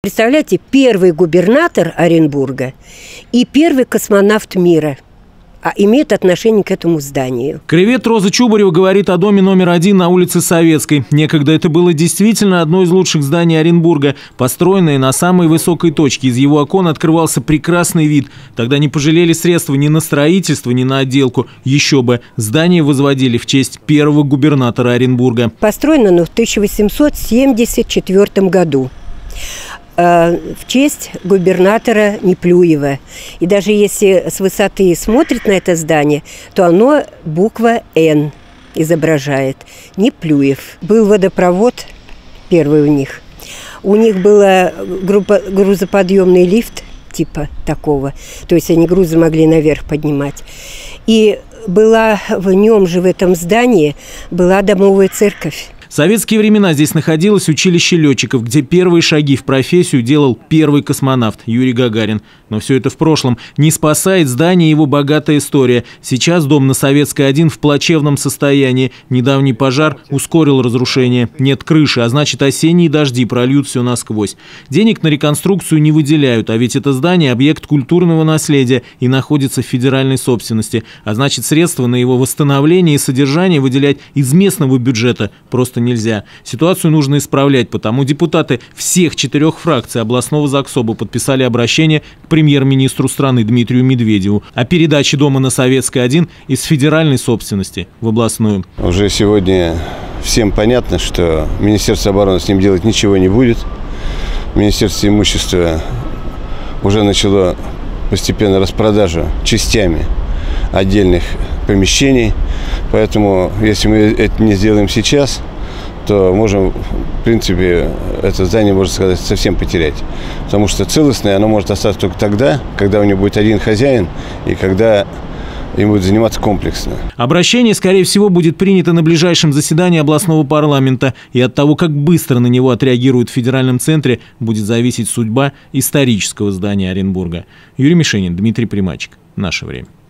Представляете, первый губернатор Оренбурга и первый космонавт мира имеют отношение к этому зданию. Краевед Роза Чубарева говорит о доме номер 1 на улице Советской. Некогда это было действительно одно из лучших зданий Оренбурга. Построенное на самой высокой точке. Из его окон открывался прекрасный вид. Тогда не пожалели средства ни на строительство, ни на отделку. Еще бы. Здание возводили в честь первого губернатора Оренбурга. Построено оно в 1874 году. В честь губернатора Неплюева. И даже если с высоты смотреть на это здание, то оно буква «Н» изображает. Неплюев. Был водопровод первый у них. У них была грузоподъемный лифт типа такого. То есть они грузы могли наверх поднимать. И была в нем же, в этом здании, была домовая церковь. В советские времена здесь находилось училище летчиков, где первые шаги в профессию делал первый космонавт Юрий Гагарин. Но все это в прошлом. Не спасает здание его богатая история. Сейчас дом на Советской 1 в плачевном состоянии. Недавний пожар ускорил разрушение. Нет крыши, а значит, осенние дожди прольют все насквозь. Денег на реконструкцию не выделяют, а ведь это здание – объект культурного наследия и находится в федеральной собственности. А значит, средства на его восстановление и содержание выделять из местного бюджета просто нельзя. Ситуацию нужно исправлять, потому депутаты всех 4 фракций областного заксоба подписали обращение к премьер-министру страны Дмитрию Медведеву о передаче дома на Советской 1 из федеральной собственности в областную. Уже сегодня всем понятно, что Министерство обороны с ним делать ничего не будет. Министерство имущества уже начало постепенно распродажу частями отдельных помещений. Поэтому, если мы это не сделаем сейчас, то можем, в принципе, это здание, можно сказать, совсем потерять. Потому что целостное оно может остаться только тогда, когда у него будет один хозяин и когда им будет заниматься комплексно. Обращение, скорее всего, будет принято на ближайшем заседании областного парламента. И от того, как быстро на него отреагируют в федеральном центре, будет зависеть судьба исторического здания Оренбурга. Юрий Мишенин, Дмитрий Примачик. Наше время.